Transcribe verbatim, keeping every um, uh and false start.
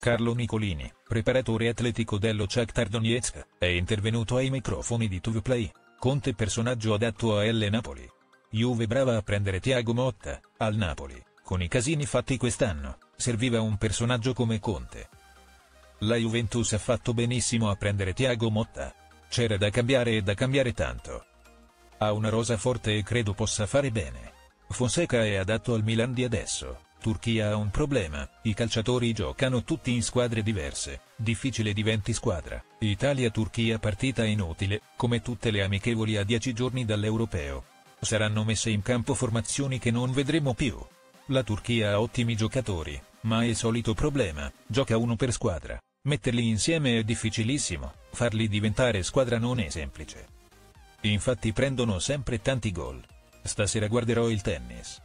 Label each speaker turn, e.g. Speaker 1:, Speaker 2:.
Speaker 1: Carlo Nicolini, preparatore atletico dello Shakhtar Donetsk, è intervenuto ai microfoni di TVplay. Conte personaggio adatto a L Napoli. Juve brava a prendere Thiago Motta, al Napoli, con i casini fatti quest'anno, serviva un personaggio come Conte. La Juventus ha fatto benissimo a prendere Thiago Motta. C'era da cambiare e da cambiare tanto. Ha una rosa forte e credo possa fare bene. Fonseca è adatto al Milan di adesso. Turchia ha un problema, i calciatori giocano tutti in squadre diverse, difficile diventi squadra. Italia-Turchia partita inutile, come tutte le amichevoli a dieci giorni dall'Europeo. Saranno messe in campo formazioni che non vedremo più. La Turchia ha ottimi giocatori, ma è il solito problema, gioca uno per squadra. Metterli insieme è difficilissimo, farli diventare squadra non è semplice. Infatti prendono sempre tanti gol. Stasera guarderò il tennis.